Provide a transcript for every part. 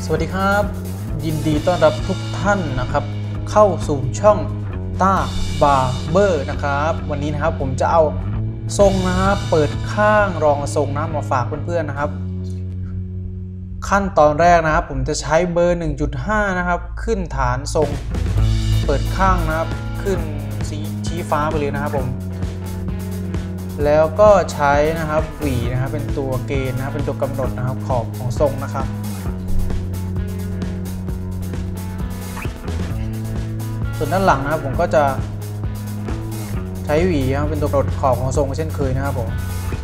สวัสดีครับยินดีต้อนรับทุกท่านนะครับเข้าสู่ช่องต้าบาร์เบอร์นะครับวันนี้นะครับผมจะเอาทรงนะครับเปิดข้างรองทรงนะมาฝากเพื่อนๆนะครับขั้นตอนแรกนะครับผมจะใช้เบอร์ 1.5 นะครับขึ้นฐานทรงเปิดข้างนะครับขึ้นสีชี้ฟ้าไปเลยนะครับผมแล้วก็ใช้นะครับหวีนะครับเป็นตัวเกณฑ์นะครับเป็นตัวกำหนดนะครับขอบของทรงนะครับส่วนด้านหลังนะครับผมก็จะใช้หวีนะครับเป็นตัวกำหนดขอบของทรงเช่นเคยนะครับผม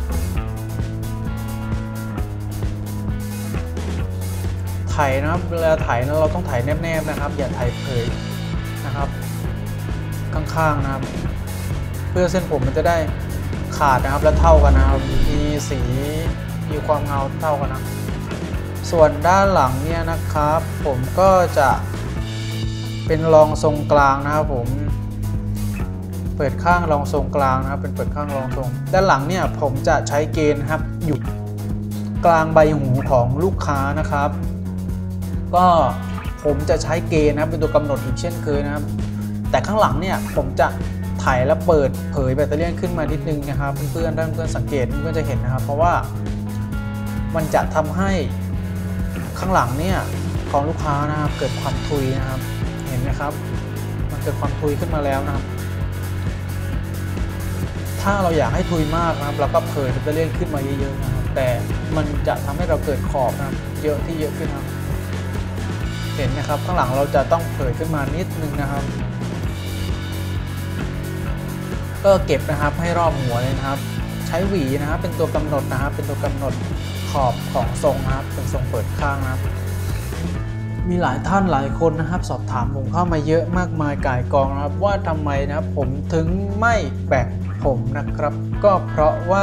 ไถนะครับเวลาไถนะเราต้องไถแนบๆนะครับอย่าไถเผยนะครับข้างๆนะครับเพื่อเส้นผมมันจะได้ขาดนะครับและเท่ากันนะครับมีสีมีความเงาเท่ากันนะส่วนด้านหลังเนี่ยนะครับผมก็จะเป็นรองทรงกลางนะครับผมเปิดข้างรองทรงกลางนะครับเป็นเปิดข้างรองทรงด้านหลังเนี่ยผมจะใช้เกณฑ์ครับอยู่กลางใบหูของลูกค้านะครับก็ผมจะใช้เกณฑ์นะครับเป็นตัวกำหนดอีกเช่นเคยนะครับแต่ข้างหลังเนี่ยผมจะไถและเปิดเผยแบตเตอรี่ขึ้นมานิดนึงนะครับเพื่อนๆสังเกตเพื่อนจะเห็นนะครับเพราะว่ามันจะทำให้ข้างหลังเนี่ยของลูกค้านะครับเกิดความทุยนะครับเห็นไหมครับมันเกิดความทุยขึ้นมาแล้วนะครับถ้าเราอยากให้ทุยมากนะครับเราก็เผยแบตเตอรี่ขึ้นมาเยอะๆนะครับแต่มันจะทำให้เราเกิดขอบนะครับเยอะขึ้นนะครับเห็นนะครับข้างหลังเราจะต้องเผยขึ้นมานิดนึงนะครับก็เก็บนะครับให้รอบหัวเลยนะครับใช้หวีนะครับเป็นตัวกำหนดนะครับเป็นตัวกำหนดขอบของทรงนะครับเป็นทรงเปิดข้างนะครับมีหลายท่านหลายคนนะครับสอบถามผมเข้ามาเยอะมากมายก่ายกองนะครับว่าทำไมนะครับผมถึงไม่แบ่งผมนะครับก็เพราะว่า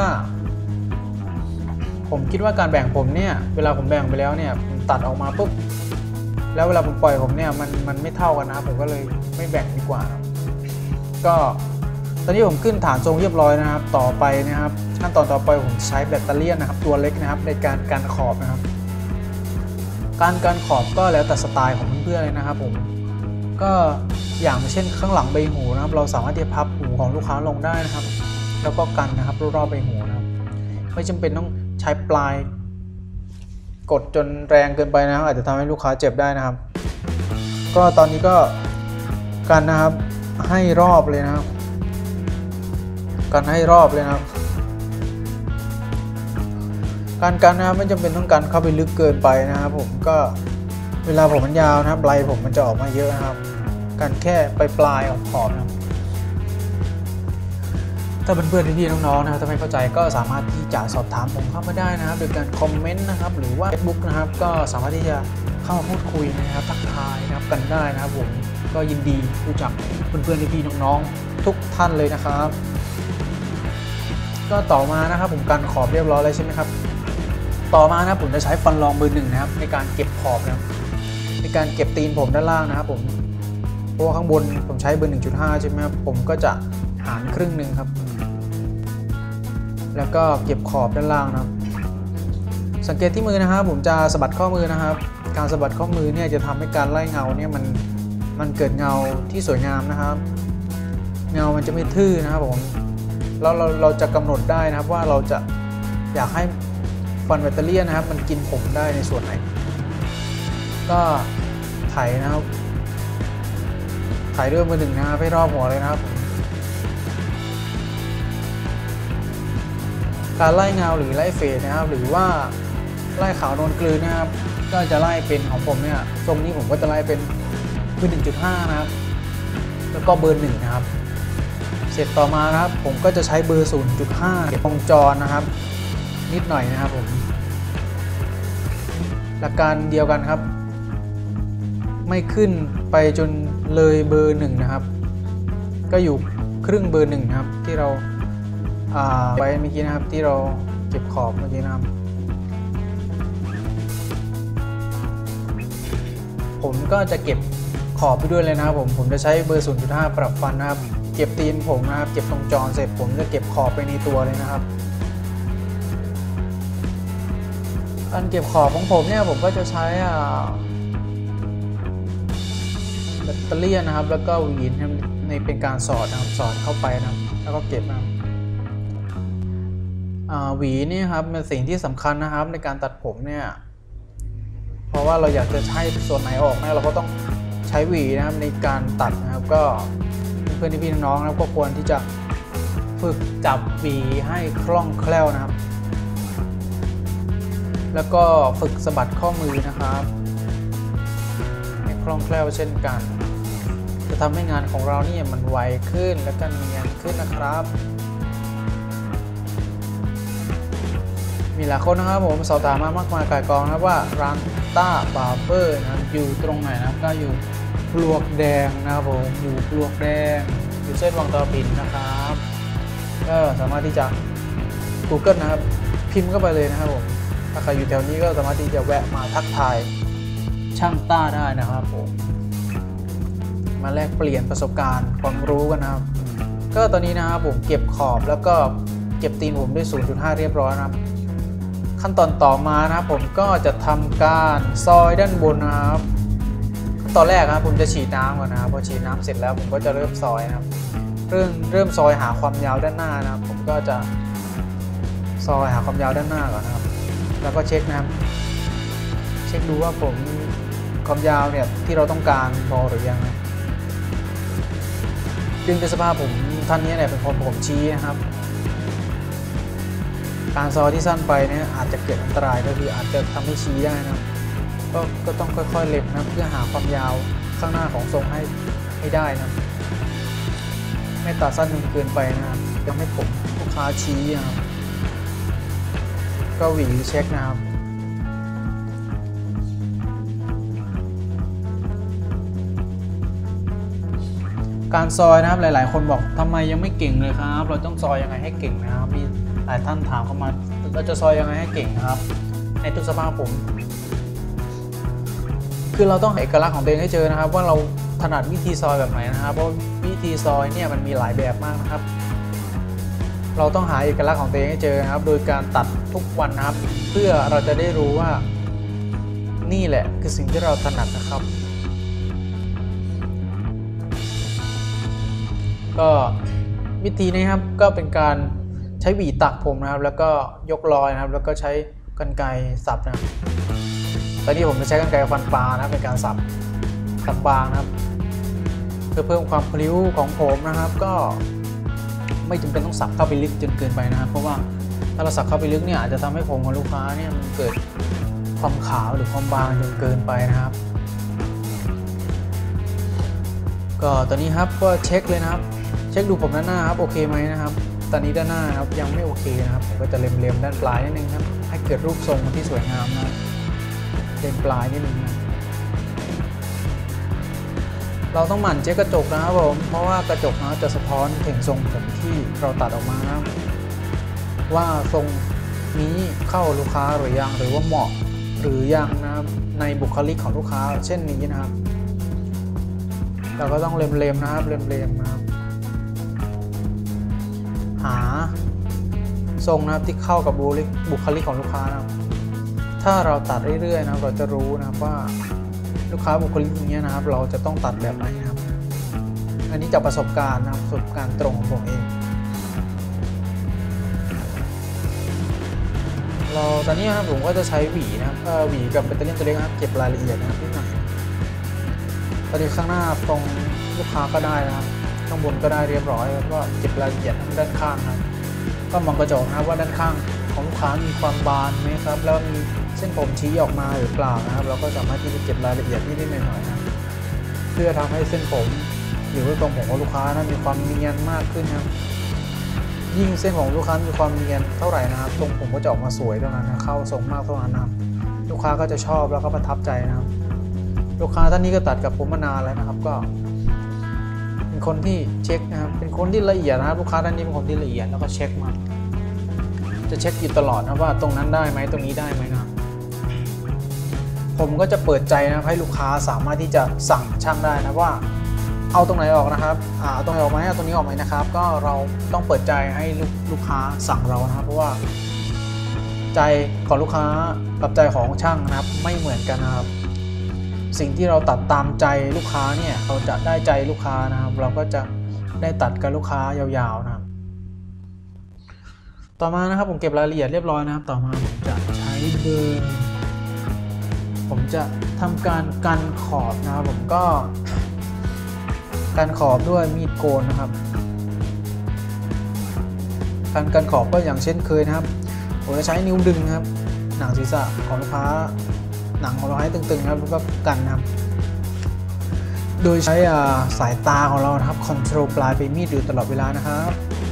ผมคิดว่าการแบ่งผมเนี่ยเวลาผมแบ่งไปแล้วเนี่ยผมตัดออกมาปุ๊บแล้วเวลาผมปล่อยผมเนี่ยมันไม่เท่ากันนะครับผมก็เลยไม่แบ่งดีกว่าก็ตอนนี้ผมขึ้นฐานทรงเรียบร้อยนะครับต่อไปนะครับขั้นตอนต่อไปผมใช้แบตเตอรี่นะครับตัวเล็กนะครับในการกันขอบนะครับการขอบก็แล้วแต่สไตล์ของเพื่อนๆเลยนะครับผมก็อย่างเช่นข้างหลังใบหูนะครับเราสามารถที่จะพับหูของลูกค้าลงได้นะครับแล้วก็กันนะครับรอบๆใบหูนะครับไม่จำเป็นต้องใช้ปลายกดจนแรงเกินไปนะครับอาจจะทำให้ลูกค้าเจ็บได้นะครับก็ตอนนี้ก็กันนะครับให้รอบเลยนะครับกันให้รอบเลยนะครับการกันนะครับไม่จำเป็นต้องกันเข้าไปลึกเกินไปนะครับผมก็เวลาผมมันยาวนะครับใบผมมันจะออกมาเยอะนะครับกันแค่ปลายของขอบนะครับถ้าเพื่อนๆพี่ๆน้องๆนะครับถ้าไม่เข้าใจก็สามารถที่จะสอบถามผมเข้ามาได้นะครับโดยการคอมเมนต์นะครับหรือว่า Facebook นะครับก็สามารถที่จะเข้ามาพูดคุยนะครับทักทายนะครับกันได้นะครับผมก็ยินดีรู้จักเพื่อนๆพี่ๆน้องๆทุกท่านเลยนะครับก็ต่อมานะครับผมกันขอบเรียบร้อยแล้วใช่ไหมครับต่อมานะผมจะใช้ฟันรองเบอร์ 1นะครับในการเก็บขอบนะครับในการเก็บตีนผมด้านล่างนะครับผมเพราะว่าข้างบนผมใช้เบอร์ 1.5 ใช่ไหมครับผมก็จะหารครึ่งหนึ่งครับแล้วก็เก็บขอบด้านล่างนะครับสังเกตที่มือนะครับผมจะสะบัดข้อมือนะครับการสะบัดข้อมือเนี่ยจะทำให้การไล่เงาเนี่ยมันเกิดเงาที่สวยงามนะครับเงามันจะไม่ทื่อนะครับผมแล้วเราจะกำหนดได้นะครับว่าเราจะอยากให้ฟันแบตเตอรี่นะครับมันกินผมได้ในส่วนไหนก็ไถนะครับไถด้วยมือ 1นะครับให้รอบหัวเลยนะครับการไล่เงาหรือไล่เฟดนะครับหรือว่าไล่ขาวนวลกลืนนะครับก็จะไล่เป็นของผมเนี่ยทรงนี้ผมก็จะไล่เป็นเบอร์ 1.5 นะครับแล้วก็เบอร์ 1นะครับเสร็จต่อมานะครับผมก็จะใช้เบอร์ 0.5 เก็บวงจรนะครับนิดหน่อยนะครับผมหลักการเดียวกันครับไม่ขึ้นไปจนเลยเบอร์ 1นะครับก็อยู่ครึ่งเบอร์ 1นะครับที่เราไว้เมื่อกี้นะครับที่เราเก็บขอบเมื่อกี้นะครับผมก็จะเก็บขอบไปด้วยเลยนะครับผมจะใช้เบอร์ 0.5 ปรับฟันนะครับเก็บตีนผมนะครับเก็บตรงจรเสร็จผมจะเก็บขอบไปในตัวเลยนะครับการเก็บขอบของผมเนี่ยผมก็จะใช้ตเลียนนะครับแล้วก็หวีในเป็นการสอดนะครับสอดเข้าไปนะครับแล้วก็เก็บนะครับหวีนี่ครับเป็นสิ่งที่สำคัญนะครับในการตัดผมเนี่ยเพราะว่าเราอยากจะให้ส่วนไหนออกนะเราก็ต้องใช้หวีนะครับในการตัดนะครับก็เพื่อนพี่น้องนะครับก็ควรที่จะฝึกจับหวีให้คล่องแคล่วนะครับแล้วก็ฝึกสะบัดข้อมือนะครับให้คล่องแคล่วเช่นกันจะทำให้งานของเราเนี่ยมันไวขึ้นและก็เนียนขึ้นนะครับมีหลายคนนะครับผมสอบถามมากมายก่ายกองนะครับว่าร้านต้าบาร์เบอร์นะครับอยู่ตรงไหนนะครับก็อยู่ปลวกแดงนะครับผมอยู่ปลวกแดงอยู่เส้นวังตะปินนะครับก็สามารถที่จะ Google นะครับพิมพ์เข้าไปเลยนะครับผมถ้าใครอยู่แถวนี้ก็สามารถที่จะแวะมาทักทายช่างต้าได้นะครับผมมาแลกเปลี่ยนประสบการณ์ความรู้กันนะครับก็ตอนนี้นะครับผมเก็บขอบแล้วก็เก็บตีนผมด้วย 0.5 เรียบร้อยนะครับขั้นตอนต่อมานะครับผมก็จะทำการซอยด้านบนนะครับตอนแรกนะครับผมจะฉีดน้ำก่อนนะครับพอฉีดน้ำเสร็จแล้วผมก็จะเริ่มซอยนะครับเริ่มซอยหาความยาวด้านหน้านะครับผมก็จะซอยหาความยาวด้านหน้าก่อนนะครับแล้วก็เช็คนะครับเช็คดูว่าผมความยาวเนี่ยที่เราต้องการพอหรือยังนะดึงเป็นสภาพผมท่านนี้เนี่ยเป็นคนผมชี้นะครับการซอยที่สั้นไปเนี่ยอาจจะเกิดอันตรายก็คืออาจจะทำให้ชี้ได้นะครับก็ต้องค่อยๆเล็มนะเพื่อหาความยาวข้างหน้าของทรงให้ได้นะไม่ตัดสั้นจนเกินไปนะครับจะไม่ผมลูกค้าชี้นะครับก็หวีเช็คนะครับการซอยนะครับหลายๆคนบอกทำไมยังไม่เก่งเลยครับเราต้องซอยยังไงให้เก่งนะครับมีหลายท่านถามเข้ามาเราจะซอยยังไงให้เก่งนะครับในทุกสภาพผมคือเราต้องหาเอกลักษณ์ของตัวเองให้เจอนะครับว่าเราถนัดวิธีซอยแบบไหนนะครับเพราะวิธีซอยเนี่ยมันมีหลายแบบมากนะครับเราต้องหาเอกลักษณ์ของตัวเองให้เจอนะครับโดยการตัดทุกวันนะครับเพื่อเราจะได้รู้ว่านี่แหละคือสิ่งที่เราถนัดนะครับก็วิธีนี้ครับก็เป็นการใช้หวีตักผมนะครับแล้วก็ยกรอยนะครับแล้วก็ใช้กรรไกรสับนะครับตอนนี้ผมจะใช้กรรไกรฟันปลานะเป็นการสับบางนะครับเพื่อเพิ่มความพลิ้วของผมนะครับก็ไม่จำเป็นต้องสับเข้าไปลึกจนเกินไปนะครับเพราะว่าถ้าเราสับเข้าไปลึกเนี่ยอาจจะทำให้ผมของลูกค้าเนี่ยมันเกิดความขาวหรือความบางจนเกินไปนะครับก็ตอนนี้ครับก็เช็คเลยนะครับเช็คดูผมด้านหน้าครับโอเคไหมนะครับตอนนี้ด้านหน้าครับยังไม่โอเคนะครับผมก็จะเล็มด้านปลายนิดนึงครับให้เกิดรูปทรงที่สวยงามนะเล็มปลายนิดนึงนะเราต้องหมั่นเช็คกระจกนะครับผมเพราะว่ากระจกนะจะสะท้อนถึงทรงผมที่เราตัดออกมานะว่าทรงนี้เข้าลูกค้าหรือยังหรือว่าเหมาะหรือยังนะครับในบุคลิกของลูกค้าเช่นนี้นะครับเราก็ต้องเล็มนะครับเล็มนะครับหาทรงนะครับที่เข้ากับบุคลิกของลูกค้านะครับถ้าเราตัดเรื่อยๆนะครับเราจะรู้นะครับว่าลูกค้าบุคลิกนี้นะครับเราจะต้องตัดแบบไหนนะครับอันนี้จากประสบการณ์นะครับประสบการณ์ตรงของผมเองเราตอนนี้นะครับผมก็จะใช้หวีนะครับหวีกับแบตเตอรี่ตัวเล็กนะครับเก็บรายละเอียดนะครับนิดหน่อยตอนนี้ข้างหน้าตรงลูกค้าก็ได้นะครับข้างบนก็ได้เรียบร้อยแล้วก็เก็บรายละเอียดทั้งด้านข้างครับก็มองกระจกนะครับว่าด้านข้างของลูกค้ามีความบานไหมครับแล้วมีเส้นผมชี้ออกมาหรือเปล่านะครับเราก็สามารถที่จะเก็บรายละเอียดนิดๆหน่อยๆนะเพื่อทำให้เส้นผมหรือว่าตรงผมของลูกค้านะมีความเนียนมากขึ้นครับยิ่งเส้นของลูกค้ามีความเนียนเท่าไหร่นะครับตรงผมก็จะออกมาสวยเท่านั้นนะเข้าทรงมากเท่านั้นนะครับลูกค้าก็จะชอบแล้วก็ประทับใจนะครับลูกค้าท่านนี้ก็ตัดกับผมมานานแล้วนะครับก็เป็นคนที่เช็คนะครับเป็นคนที่ละเอียดนะครับลูกค้าท่านนี้เป็นคนที่ละเอียดแล้วก็เช็คมาจะเช็คอยู่ตลอดนะว่าตรงนั้นได้ไหมตรงนี้ได้ไหมนะผมก็จะเปิดใจนะให้ลูกค้าสามารถที่จะสั่งช่างได้นะว่าเอาตรงไหนออกนะครับเอาตรงไหนออกไหมเอาตรงนี้ออกไหมนะครับก็เราต้องเปิดใจให้ลูกค้าสั่งเรานะครับเพราะว่าใจของลูกค้ากับใจของช่างนะครับไม่เหมือนกันนะครับสิ่งที่เราตัดตามใจลูกค้าเนี่ยเราจะได้ใจลูกค้านะครับเราก็จะได้ตัดกับลูกค้ายาวๆนะครับต่อมานะครับผมเก็บรายละเอียดเรียบร้อยนะครับต่อมาผมจะใช้เบอร์ผมจะทำการกันขอบนะครับผมก็กันขอบด้วยมีดโกนนะครับการกันขอบก็อย่างเช่นเคยนะครับผมจะใช้นิ้วดึงนะครับหนังศีรษะของลูกค้าหนังของเราให้ตึงๆครับแล้วก็กันนะครับโดยใช้สายตาของเรานะครับคอนโทรลปลายใบมีดอยู่ตลอดเวลานะครับ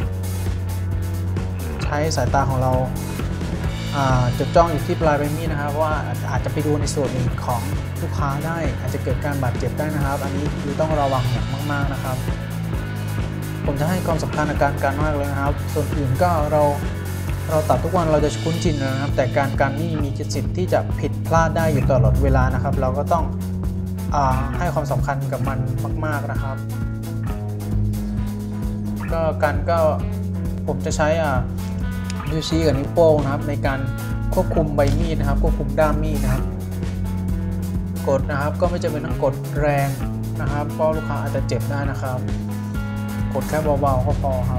ใช้สายตาของเราจดจ้องอยู่ที่ปลายใบมีดนะครับว่าอาจจะไปดูในส่วนอื่นของลูกค้าได้อาจจะเกิดการบาดเจ็บได้นะครับอันนี้คือต้องระวังอย่างมากๆนะครับผมจะให้ความสำคัญในการกันมากเลยนะครับส่วนอื่นก็เราตัดทุกวันเราจะคุ้นชินนะครับแต่การกันนี่มีสิทธิ์ที่จะผิดพลาดได้อยู่ตลอดเวลานะครับเราก็ต้องให้ความสำคัญกับมันมากๆนะครับก็กันก็ผมจะใช้นิ้วชี้กับนิ้วโป้งนะครับในการควบคุมใบมีดนะครับควบคุมด้ามมีดนะครับกดนะครับก็ไม่จำเป็นต้องกดแรงนะครับเพราะลูกค้าอาจจะเจ็บได้นะครับกดแค่เบาๆก็พอครับ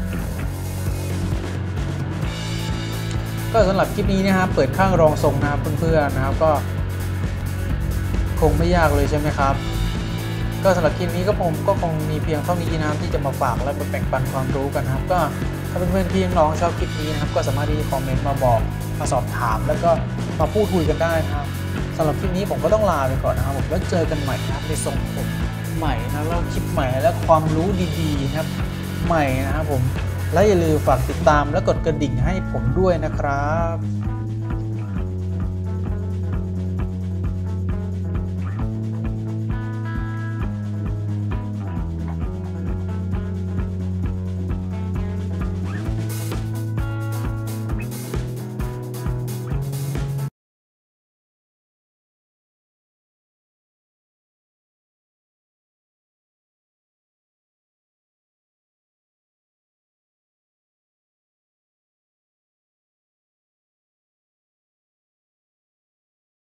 ก็สำหรับคลิปนี้นะครับเปิดข้างรองทรงนะครับเพื่อนๆนะครับก็คงไม่ยากเลยใช่ไหมครับก็สำหรับคลิปนี้ก็ผมก็คงมีเพียงเท่านี้นะครับที่จะมาฝากและมาแบ่งปันความรู้กันนะครับก็ถ้าเพื่อนๆพี่น้องชอบคลิปนี้นะครับก็สามารถที่จะคอมเมนต์มาบอกมาสอบถามแล้วก็มาพูดคุยกันได้นะครับสำหรับคลิปนี้ผมก็ต้องลาไปก่อนนะครับผมแล้วเจอกันใหม่นะครับในทรงผมใหม่นะแล้วคลิปใหม่และความรู้ดีๆนะครับใหม่นะครับผมและอย่าลืมฝากติดตามและกดกระดิ่งให้ผมด้วยนะครับ